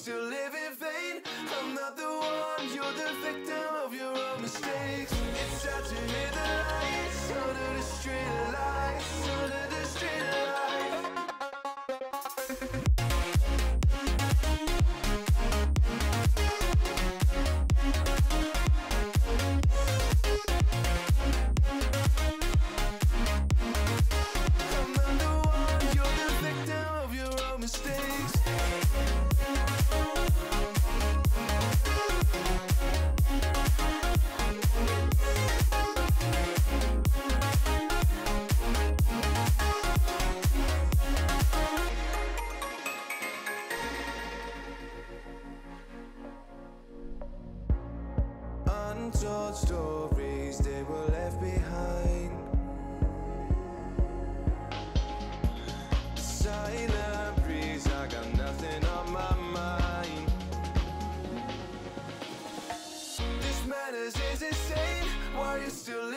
still live in vain? I'm not the one, you're the victim of your own mistakes. It's sad to hear the lights under the street lights, under the street lights. Untold stories, they were left behind. Silent breeze, I got nothing on my mind. This madness is insane, why are you still living?